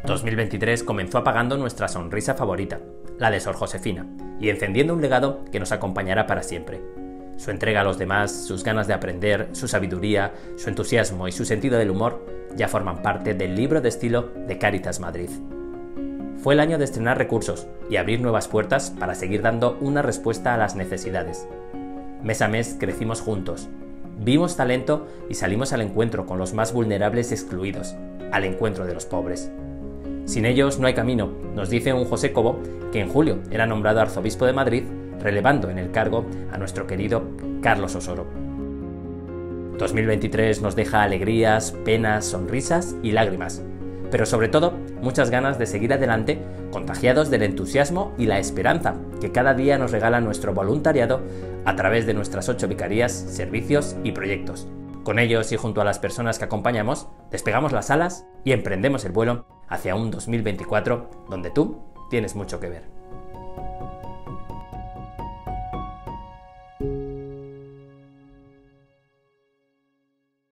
2023 comenzó apagando nuestra sonrisa favorita, la de Sor Josefina, y encendiendo un legado que nos acompañará para siempre. Su entrega a los demás, sus ganas de aprender, su sabiduría, su entusiasmo y su sentido del humor ya forman parte del libro de estilo de Cáritas Madrid. Fue el año de estrenar recursos y abrir nuevas puertas para seguir dando una respuesta a las necesidades. Mes a mes crecimos juntos, vimos talento y salimos al encuentro con los más vulnerables y excluidos, al encuentro de los pobres. Sin ellos no hay camino, nos dice un José Cobo, que en julio era nombrado arzobispo de Madrid, relevando en el cargo a nuestro querido Carlos Osoro. 2023 nos deja alegrías, penas, sonrisas y lágrimas, pero sobre todo muchas ganas de seguir adelante, contagiados del entusiasmo y la esperanza que cada día nos regala nuestro voluntariado a través de nuestras 8 vicarías, servicios y proyectos. Con ellos y junto a las personas que acompañamos, despegamos las alas y emprendemos el vuelo hacia un 2024 donde tú tienes mucho que ver.